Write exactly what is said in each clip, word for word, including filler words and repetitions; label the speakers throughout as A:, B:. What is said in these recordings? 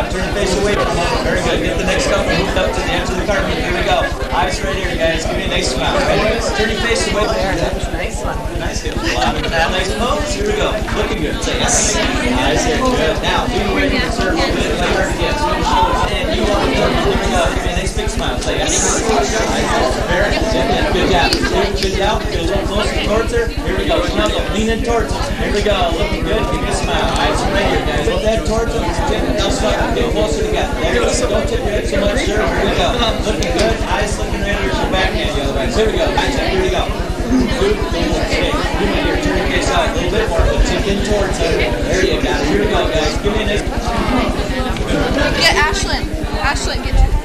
A: Turn your face away from home. Very good. Get the next couple moved up to the edge of the carpet. Here we go. Eyes right here, guys. Give me a nice smile. Right? Turn your face away from there. That was a nice one. Nice. A lot of that. Nice pose. Here we go. Looking good. Say yes. Eyes here. Good. Now, be ready to serve a bit like hard again. Swing your shoulders in. You want to go. Here we go. Give me a nice big smile. Say yes. Eyes here. Very good. Good job. Good job. Get a little closer towards her. Here we go. Now go. Lean in towards her. Here we go. Looking good. Give me a smile. Eyes right here, guys. Put that towards her. Now start. Get closer together. There you go. Don't tip your head so much, sir. Here we go. Looking good. Eyes looking right here. Your backhand the other way. Here we go. Eyes up. Here we go. Good. Stay. Give me here. Turn your face out. A little bit more. Tip in towards her. There you go. Here we go, guys. Give me a nice.
B: Get Ashlyn. Ashlyn, get you.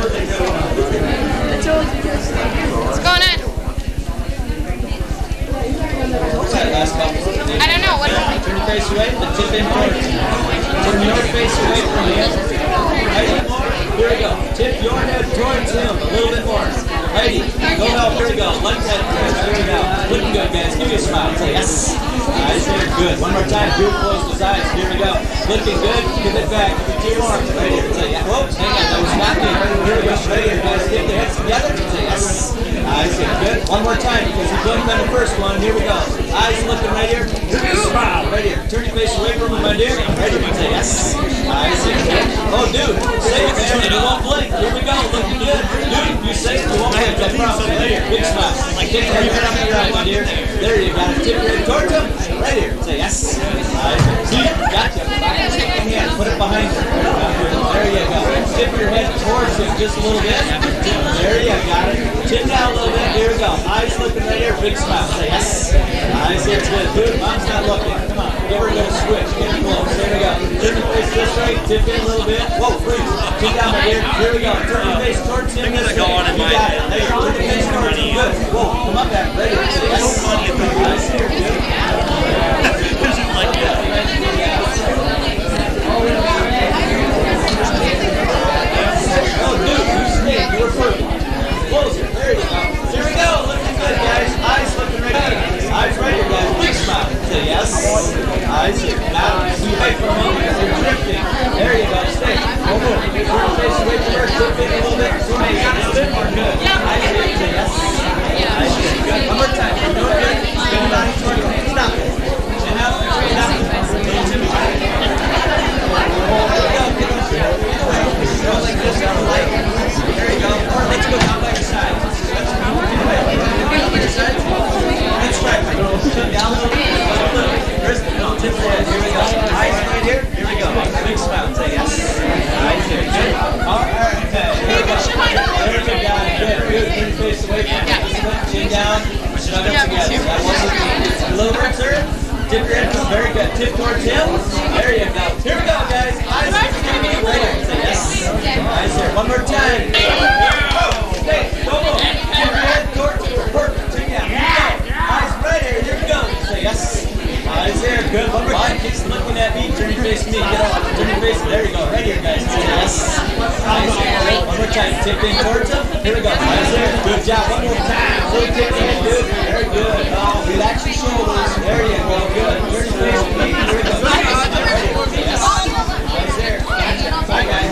B: What's going on?
A: What's that last couple?
B: I don't know. What?
A: Turn your face away. The tip in towards you. Turn your face away from the edge. Here we go. Tip your head towards him a little bit more. Heidi, go help. Here we go. Like that. Here we go. Looking good, guys. Give me a smile. Say yes. Eyes there. Good. One more time. Good. Close his eyes. Here we go. Looking good. Give it back. Give it two more. Right here. Say yeah. Whoa. Hang on. That was not good. Here we go. Right here, guys. Get the heads together. Say yes. Eyes there. Good. One more time because you couldn't on the first one. Here we go. Eyes looking right here. Give me a smile. Right here. Turn your face away from him, my dear. Right here. Say yes. Eyes there. Good. Oh, dude. Say it, man. You won't blink. Here we go. Looking good. Dude, you say it. You won't blink. I promise. Right here. Big smile. Like, take your head up and right, my dear. There you got it. Tip your head towards him. Right here. Say yes. Eyes there. See? Gotcha. Hand. Put it behind you. There you go. Tip your head towards him just a little bit. There you got it. Chin down a little bit. Here we go. Eyes looking right here. Big smile. Say yes. Eyes there. Good. Dude, mom's not looking. Come on. Give her a little switch. Get close. There we go. Turn your face this way. Tip in a little bit. Whoa, freeze. Chin down my dear. Here we go. Turn your face towards him this way. You got it. Hey, turn your face towards him. Good. Whoa, come up back. Ready. Say yes. Eyes there. Good. Oh, dude, you stayed. You were perfect. Closer. There you go. Here we go. Looking good, guys. Eyes looking right here. Eyes right here, guys. Big smile. Say yes. Eyes here. Now, you wait for a moment because you're drifting. There you go. Stay. Go move. Turn your face away from her. Tip in a little bit. Swing. A little bit more. Good. Eyes here. Say yes. Eyes here. Good. One more time. You're doing good. Spin it on each one. Stop it. Chin out. Chin out. Little tip back. There you go. Go like this on the leg. There you go. Or let's go down by your side. Let's go down by your side. That's right. Turn down a little bit. Kristen, don't tip your head. Here we go. Eyes right here. Here we go. Big smile. Say yes. Eyes here. Good. All right. Okay. Here we go. Very good, guys. Good. Good. Turn your face away from the chin down. Shut up together. That wasn't a little bit, sir. Tip your head. Very good. Tip towards him. There you go. Here we go, guys. Eyes right here. Say yes. Eyes here. One more time. Stay. Go on. Tip your head towards him. Perfect. Chin down. Here we go. Eyes right here. Here we go. Say yes. Eyes there. Good. One more time. Keep looking at me. Turn your face to me. Get off. Turn your face. There you go. Right here, guys. Say yes. Eyes here. One more time. Tip in towards him. Here we go. Eyes there. Good job. One more time. Little tip in, dude. Very good. Oh, relax your shoulders. There you go. Good. Turn your face to me. Here we go. Right here. Yes. Eyes there. Bye, guys.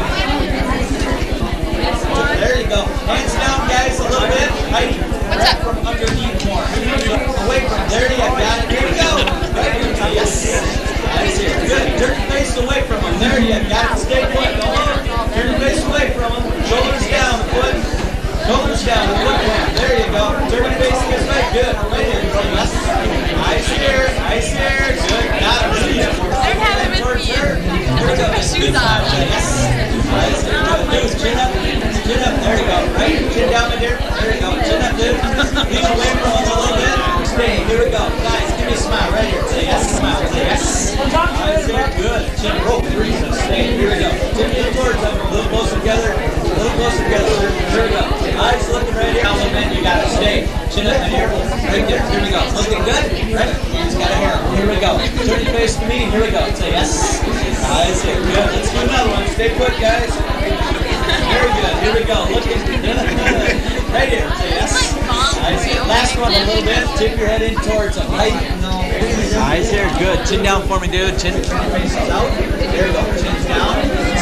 A: There you go. Hands down, guys, a little bit. Heidi.
B: What's up?
A: From underneath more. Away from there. You got it. Here we go. Right here. Yes. Eyes here. Good. Turn your face away from him. There you got it. Stay put. Go on. Turn your face away from him. Shoulders down. Foot. Shoulders down. Foot down. There you go. Turn your face this way. Good. Right here. Yes. Eyes here. Eyes here. Good. Got it.
B: They're having it for you.
A: Here we go.
B: Put my shoes on.
A: Yes. Eyes here. Good. Dude, chin up. Chin up. There you go. Right. Chin down, my dear. There you go. Chin up, dude. Lean away from him a little bit. Stay. Here we go. Guys, give me a smile right here. Say yes. Smile. Say yes. Eyes here. Good. Chin. Rope. Freeze. Stay. Here we go. Tip in towards them. A little closer together. A little closer together. Here we go. Eyes looking right here. Now, man, you got to stay. Chin up, my dear. Right there. Here we go. Looking good. Right. Hands got a hair. Here we go. Turn your face to me. Here we go. Say yes. Eyes here. Good. Let's do another one. Stay put, guys. Very good. Here we go. Looking good. Right here. Say yes. Eyes here. Last one a little bit. Tip your head in towards them. Right. Eyes here. Good. Chin down for me, dude. Chin. Turn your faces out. There we go. Chin down.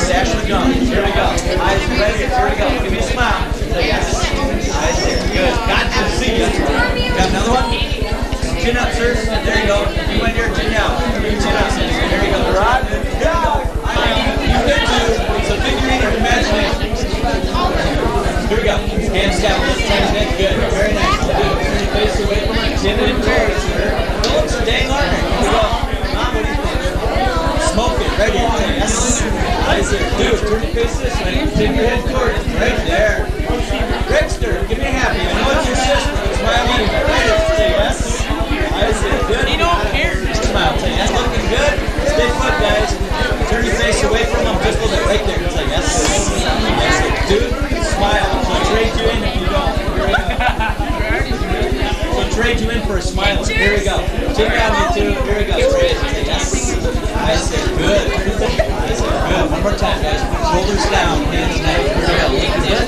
A: jump. Here we go. Eyes ready. Here we go. Give me a smile. Yes. Eyes there. Good. Gotcha. See ya. Got another one? Chin up, sir. There you go. You went here, chin out. Chin up. There you go. Rod. Go. You good too. So figurine of imagination. Here we go. Hands down. Let's turn it. Good. Very nice. Good. Turn your face away from my chin and toes. Don't stay learning. Here we go. Mom, what do you think? Smoke it. Right here. Yes. Eyes there. Dude, turn your face this way. Take your head forward. Right there. Rickster, give me a happy. I know it's your sister. It's my meeting. Right there. Say yes. Eyes there. Good. You don't care. Smile. Say yes. Looking good. Stay put, guys. Turn your face away from them just a little bit. Right there. Say yes. Yes. Dude, smile. So I'll trade you in if you don't. Here we go. So I'll trade you in for a smile. Here we go. Chin down, you two. Here we go. Trade. Say yes. Eyes there. Good. Eyes there. Good. One more time, guys. Shoulders down. Hands down. Here we go. Looking good.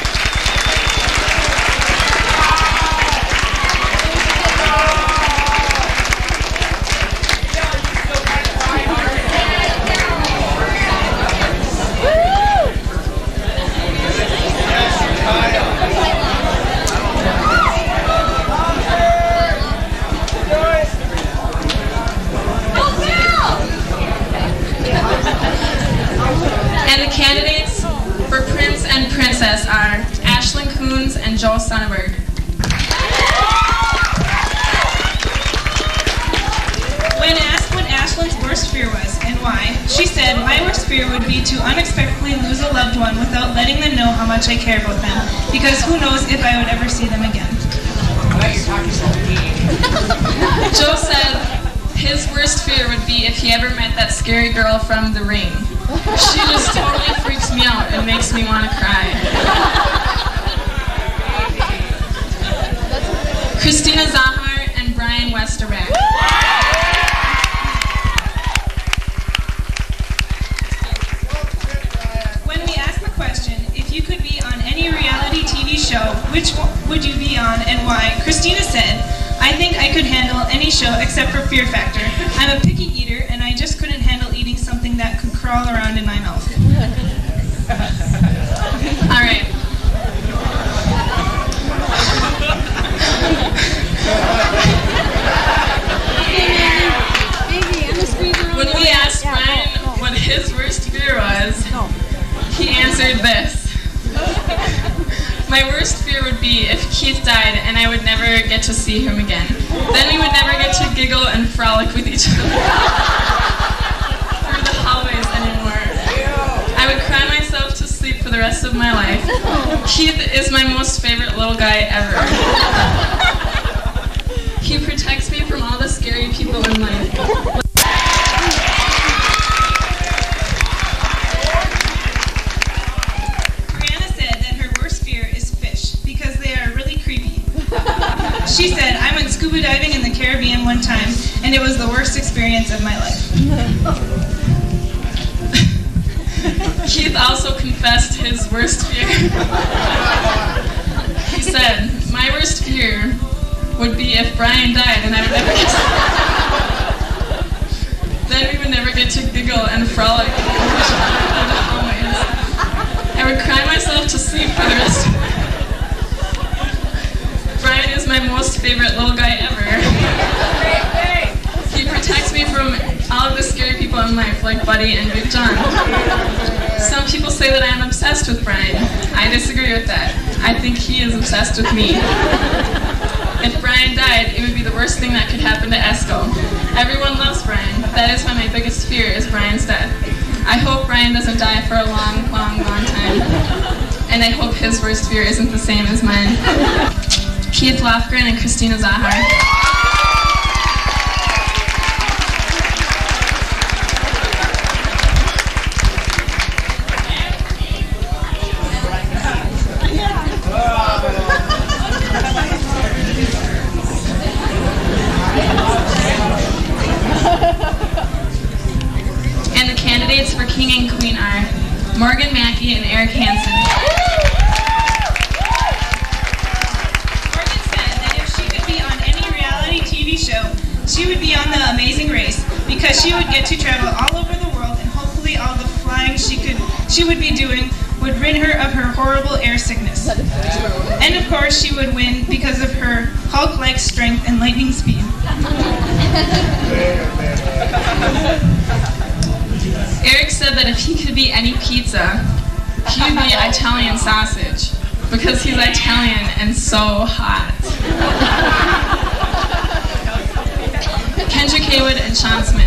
C: Are Ashlyn Coons and Joel Sonnenberg.
D: When asked what Ashlyn's worst fear was and why, she said, "My worst fear would be to unexpectedly lose a loved one without letting them know how much I care about them, because who knows if I would ever see them again."
C: Joe said his worst fear would be if he ever met that scary girl from The Ring. She just totally freaks me out and makes me want to cry. Christina Zahar and Brian Westerbeck.
D: When we asked the question, if you could be on any reality T V show, which one would you be on and why, Christina said, "I think I could handle any show except for Fear Factor. I'm a picky eater and I just couldn't handle eating something that could crawl around in my mouth."
C: All right. When we asked Brian what his worst fear was, he answered this. "My worst fear would be if Keith died and I would never get to see him again. Then we would never get to giggle and frolic with each other through the hallways anymore. I would cry myself to sleep for the rest of my life. Keith is my most favorite little guy ever. He protects me from all the scary people in life."
D: She said, "I went scuba diving in the Caribbean one time, and it was the worst experience of my life."
C: Keith also confessed his worst fear. He said, "My worst fear would be if Brian died and I would never get to Then we would never get to giggle and frolic in the hallways. I would cry myself to sleep for the rest of my life. Brian is my most favorite little guy ever. He protects me from all of the scary people in life, like Buddy and Big John. Some people say that I am obsessed with Brian. I disagree with that. I think he is obsessed with me. If Brian died, it would be the worst thing that could happen to Esco. Everyone loves Brian. That is why my biggest fear is Brian's death. I hope Brian doesn't die for a long, long, long time. And I hope his worst fear isn't the same as mine." Keith Lofgren and Christina Zahar. And the candidates for King and Queen are Morgan Mackey and Eric Hansen.
D: She would be on The Amazing Race because she would get to travel all over the world, and hopefully all the flying she could she would be doing would rid her of her horrible air sickness. And of course, she would win because of her Hulk-like strength and lightning speed.
C: Eric said that if he could be any pizza, he would be Italian sausage, because he's Italian and so hot. Kendrick Haywood and Sean Smith.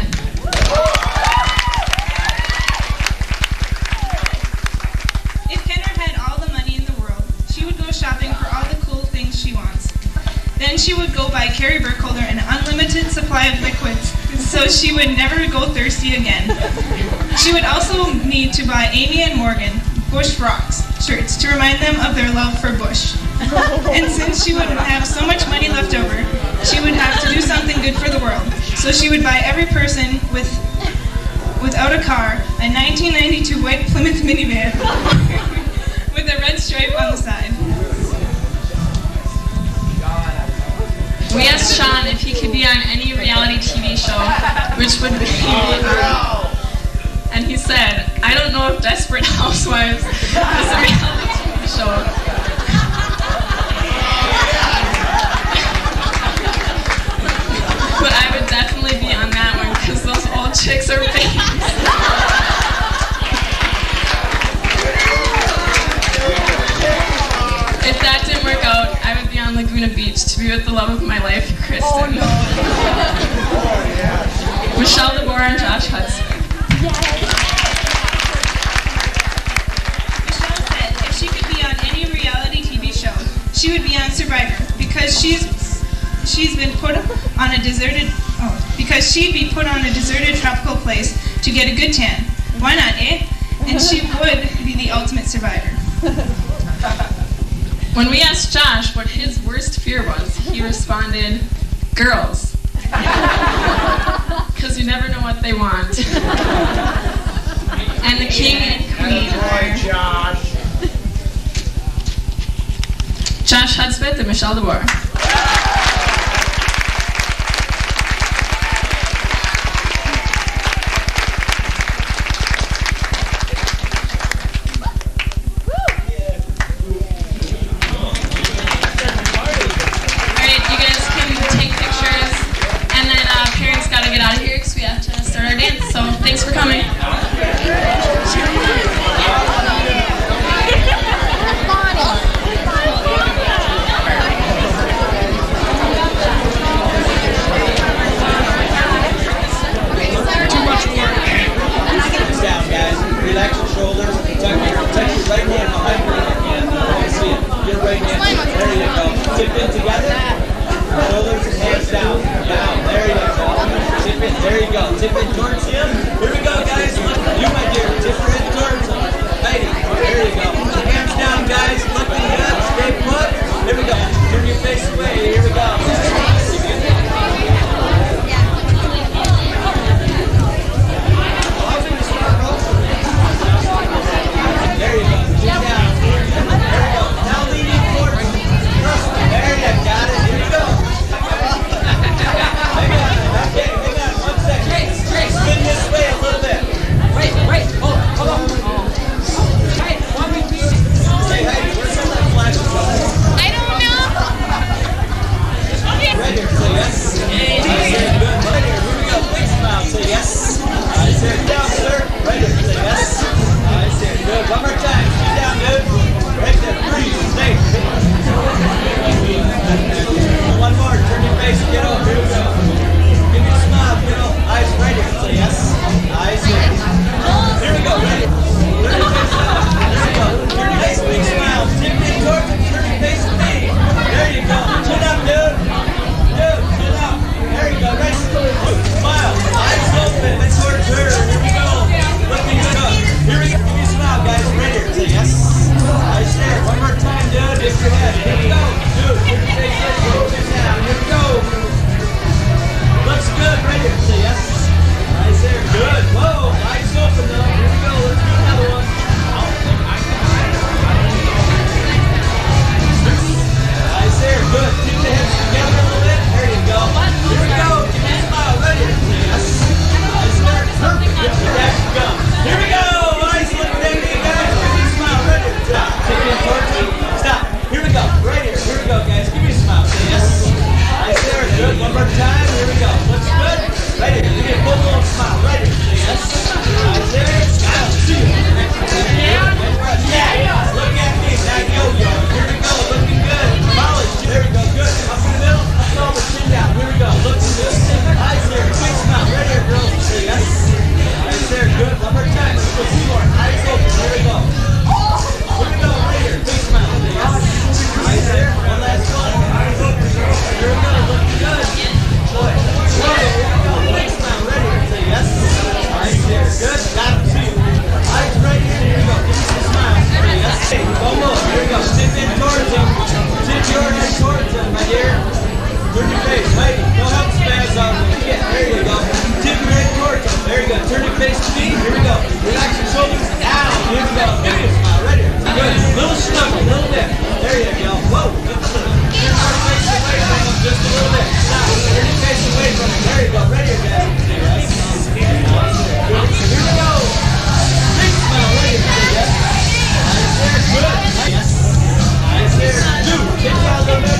D: If Kendra had all the money in the world, she would go shopping for all the cool things she wants. Then she would go buy Carrie Burkholder an unlimited supply of liquids, so she would never go thirsty again. She would also need to buy Amy and Morgan Bush Rocks shirts to remind them of their love for Bush. And since she would have so much money left over, she would have to do something good for the world. So she would buy every person with without a car a nineteen ninety-two white Plymouth minivan with a red stripe on the side.
C: We asked Sean if he could be on any reality T V show, which would be on. And he said, I don't know if Desperate Housewives is a reality T V show. But I would definitely be on that one because those old chicks are babes. If that didn't work out, I would be on Laguna Beach to be with the love of my life, Kristen. Oh, no. Michelle DeBoer and Josh Hudson.
D: Michelle said if she could be on any reality T V show, she would be on Survivor because she's she's been put on a deserted oh because she'd be put on a deserted tropical place to get a good tan. Why not, eh? And she would be the ultimate survivor.
C: When we asked Josh what his worst fear was, he responded, girls. Because you never know what they want. And the king and queen are
E: Josh.
C: Josh Hudspeth and Michelle DeBoer. Thanks for coming.
A: Down, guys. Relax your shoulders. Tuck your, tuck your right hand behind your left hand. I can see it. Your right hand. There you go. Tip in together. Shoulders and hands down. Down. There you go. Tip in. There you go. Tip in towards him. Here we go, guys. You, my dear. Tip her in towards him. Righty. There you go. Hands down, guys. Looking good. Stay put. Here we go. Turn your face away. Here we go. There you go. Sit down. There we go. Now leaning forward. There you got it. Here we go. Hang on. Okay, hang on. One second. Spin this way a little bit.
F: Wait, wait. Hold on. Hold on. Hey, one, two, three.
A: Say, hey, where's all that flash going?
B: I don't know.
A: Right here. Say yes. I said good. Right here. Here we go. Big smile. Say yes. I said down, sir. Right here. Say yes. I said good. One more time. Sit down, dude. Right there. Breathe. Stay. One more. Turn your face. Get over. Here we go. Give me a smile. Get over. Eyes right here. Say yes. Eyes here. Here we go. Right here. Turn your face down. There you go. Turn your face. Big smile. Tip me towards it. Turn your face to me. There you go. Chin up, dude. Dude, chin up. There you go. Right. Smile. Eyes open. Let's towards her. Here we go. there. Good. Got him. See you. Eyes right here. Here we go. Give me some smile. Yes. Hey, one more. Here we go. Tip in towards him. Tip your head towards him, my dear. Turn your face. Wait. No help spaz on him. Yeah, there you go. Tip your head towards him. There you go. Turn your face to me. Here we go. Relax your shoulders down. Here we go. Give me a smile. Right here. Good. Little snuggle. Little bit. There you go. Whoa. Turn your face away from him just a little bit. Stop. Turn your face away from him. There you go. Right here, guys. Yes. Good. Here we go. Big smile. Right here. Yes. Nice there. Good. Yes. Nice there. Two. Kick out a little bit.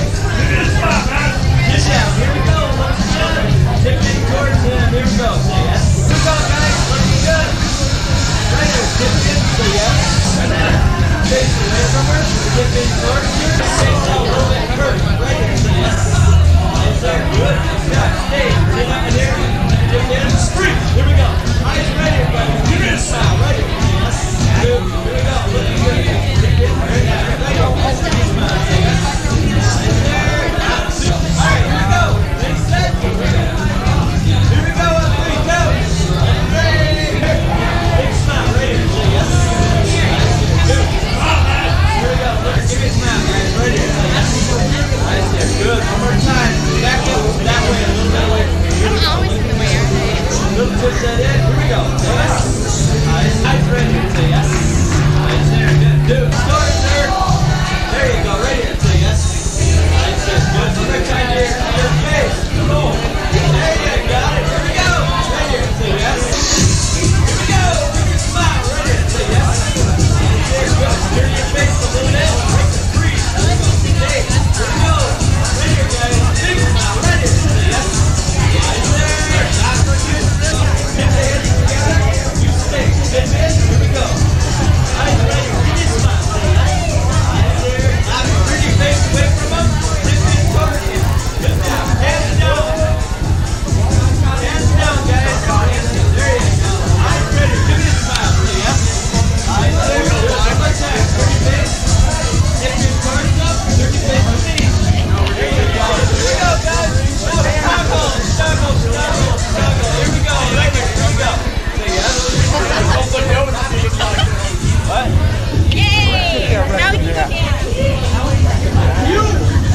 A: Kick out. Here we go. Tip in towards him. Here we go. Say yes. Here we go, guys. Looking good. Right here. Tip in. Say yes. Face away from her. Tip in towards her. Face out a little bit. Perfect. Right here. Say yes. Nice there. Good. Nice guy. Hey. Tip up in here. Tip in. Street. Here we go. Eyes right here, buddy. Give me a smile. Right here. Say yes. Good. Here we go. Looking good. Tip in. Right here. Right here. Give me a smile. Say yes. Nice there. All right. Here we go. Ready, set. Here we go. Here we go. Up three. Go. Ready. Big smile. Right here. Say yes. Good. Here we go. Look, give me a smile, guys. Right here. Yes. Nice there. Good. One more time. Back up. That way. A little bit away from me. Here we go.
B: Always in the way, aren't they?
A: Little twist that in. Here we go. Yes. Nice. Nice. Right here. Say yes. Nice there. Good. Dude. Start there. There you go. Right here. Say yes. Nice there. Good. One more time here. Your face. Come on. There you got it. Here we go. Right here. Say yes. Here we go. Give me a smile. Right here. Say yes. Nice there. Good. Turn your face a little bit. Break the freeze. Hey. Here we go. Right here, guys. Big smile. Right here. Say yes. Nice there. Not for you. Hit the hands together. You stay. Hit this. Here we go. Nice. Right here. Give me a smile. Say yes. Nice there. Not turn your face away from them. Tip in towards him. Good down. Hands down. Hands down, guys. Hands down. There you go. Eyes ready. Give me a smile. Say yes. Eyes there. Good. One more time. Turn your face. Tip in towards them. Turn your face to me. There you go. Here we go, guys. Snuggle. Snuggle. Snuggle. Snuggle. Here we go. Right here. Here we go. Say yes. What?
B: Yay! Now we can go dance.
A: You.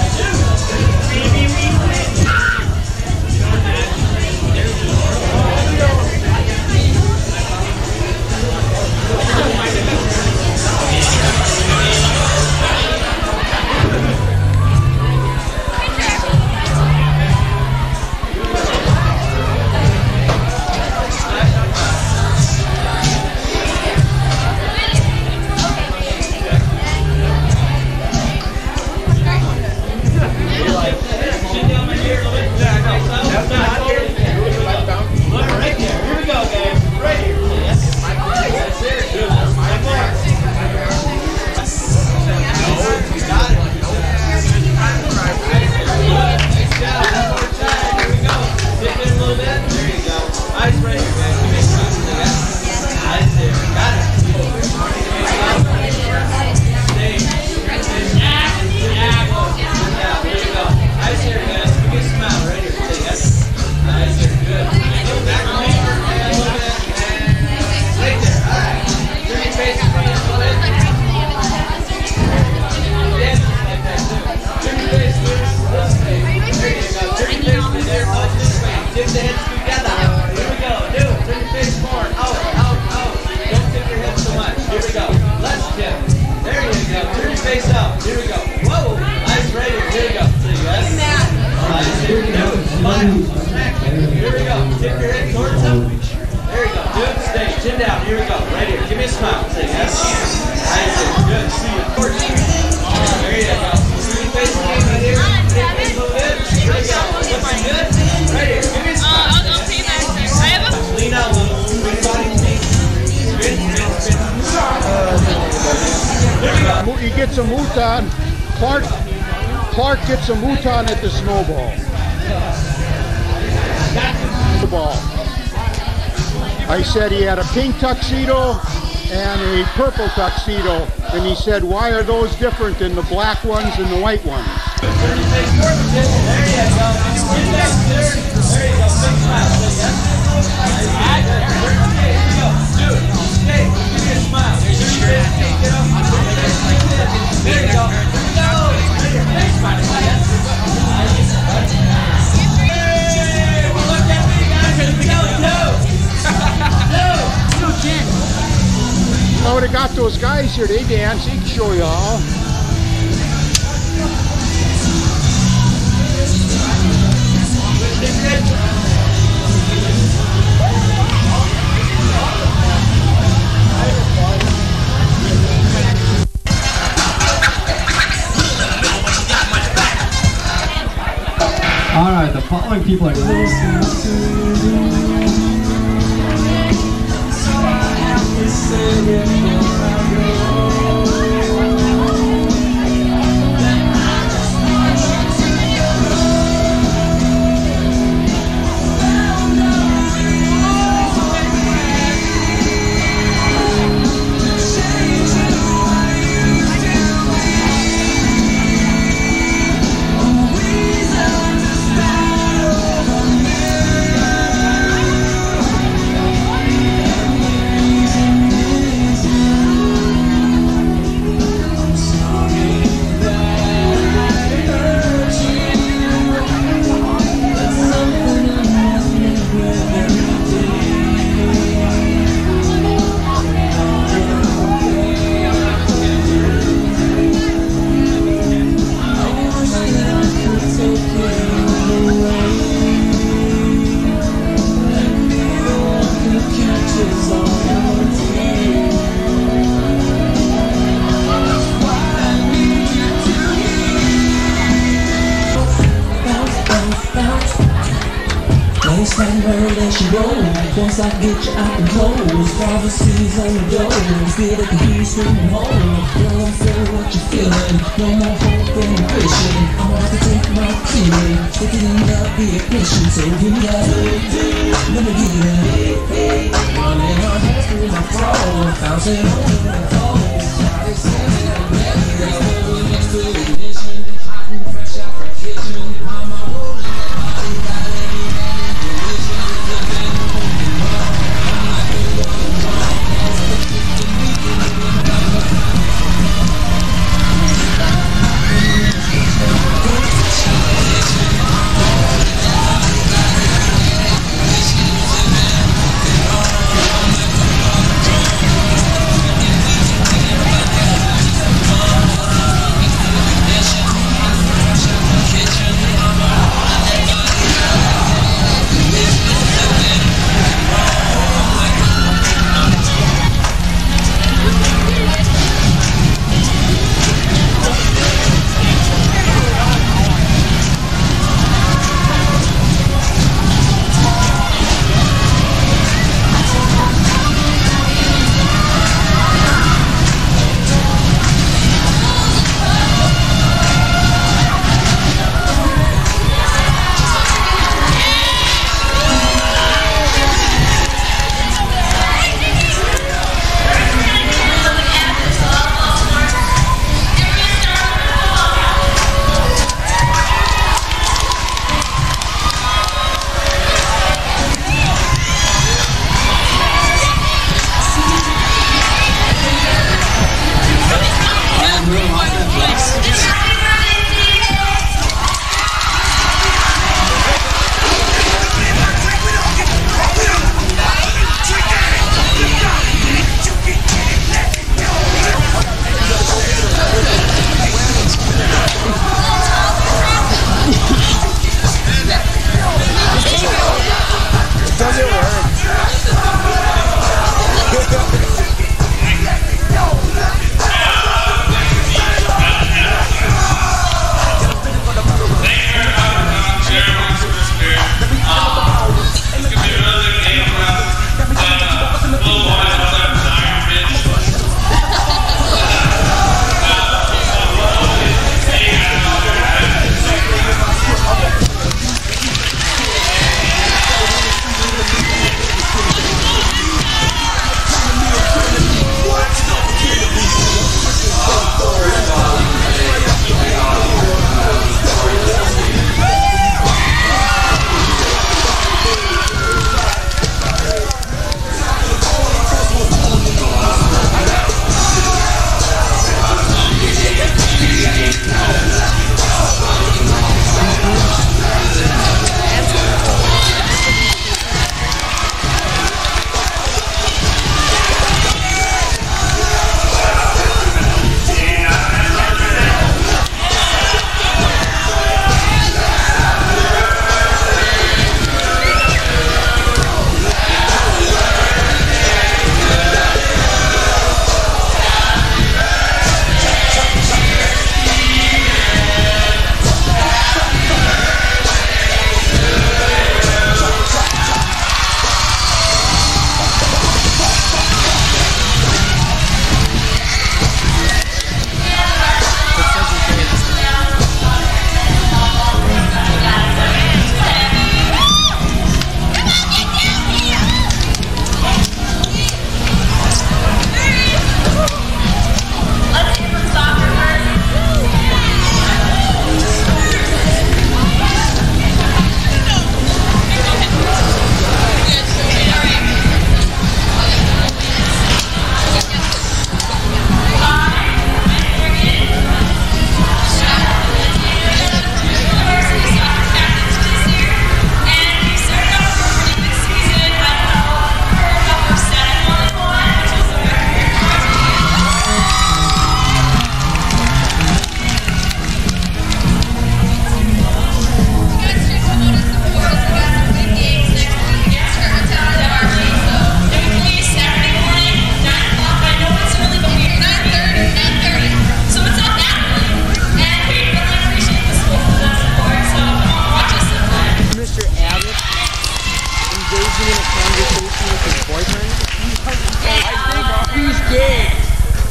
A: Dip the heads together. Here we go. Do it. Turn your face forward. Out, out, out. Don't tip your head so much. Here we go. Let's dip. There you go. Turn your face out. Here we go. Whoa. Nice right here. Here we go. Say yes. Nice. Here we go. Smile. Here we go. Tip your head towards him. There you go. Do it. Stay. Chin down. Here we go. Right here. Give me a smile. Say yes. Nice. Good. See you. Towards you. There you go. See your face again right here. Tip your face a little bit. Here we go. Looking good. Right here. Give me a smile.
C: Uh, I'll, I'll see you back there. I have a...
A: Lean out a little. Spin body. Spin, spin, spin. There we go.
E: He gets a mouton. Clark, Clark gets a mouton at the snowball. Snowball. I said he had a pink tuxedo and a purple tuxedo, and he said, "Why are those different than the black ones and the white ones?"
A: Turn your face forward. There you go. Get back there. There you go. Big smile. Say yes. Nice. Turn your face.
E: I would have got those guys here. They dance. He can show you all.
G: All right, the following people are.
H: Once I get you out the clothes, prophecies on the door, feel like the heat screaming home. Girl, I'm feeling what you're feeling, no more hope and ambition. I'm about to take my feeling, take it in the ignition. So give me that, let me get it. Running our hands through my throat, bouncing over the cold. Body singing and begging, that's going next to the ignition. Hot and fresh out the kitchen, mama rolling that body, got it in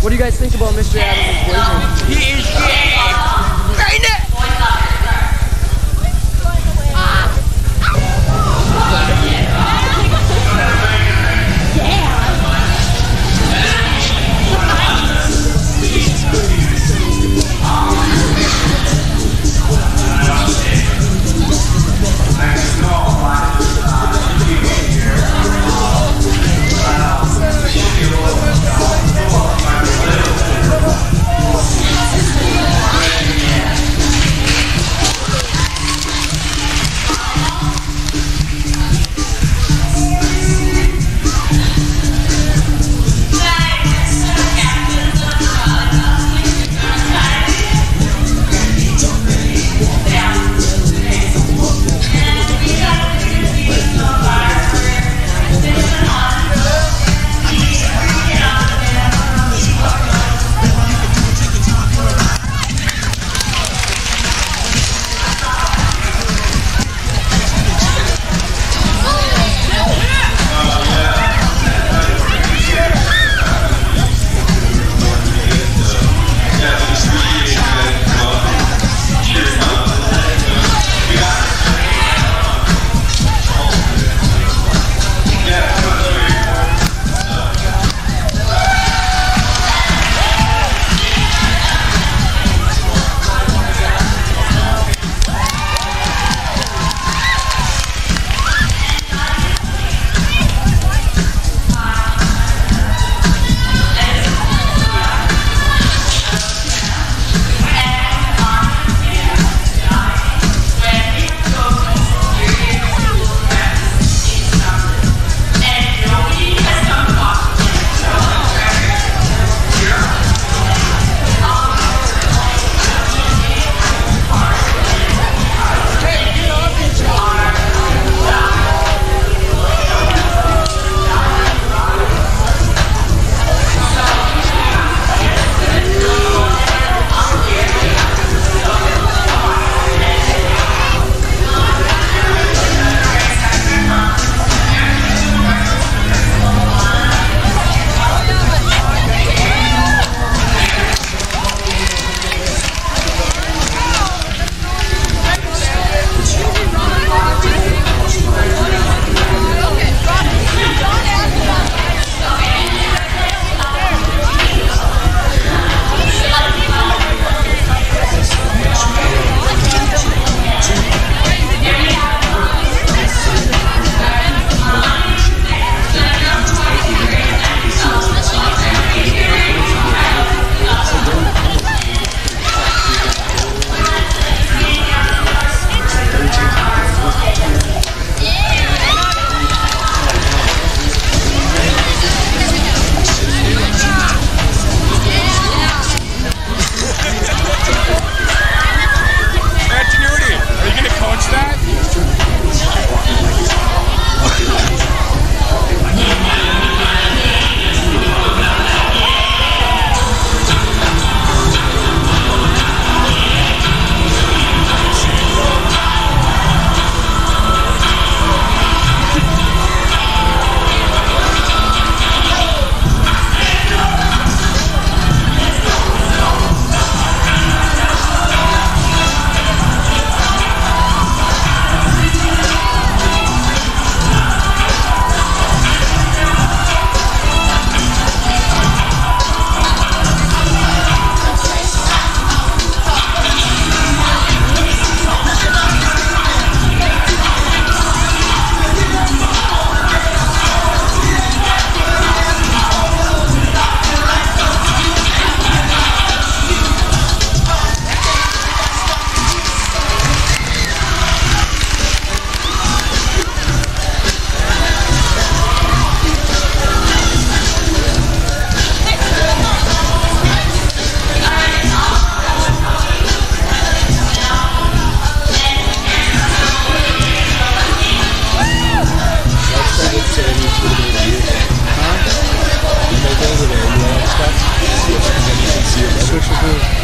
I: What do you guys think about Mister Adams' wager?
F: He is gay! Right now!
E: Huh? You make over there, you know that stuff? Switch with who?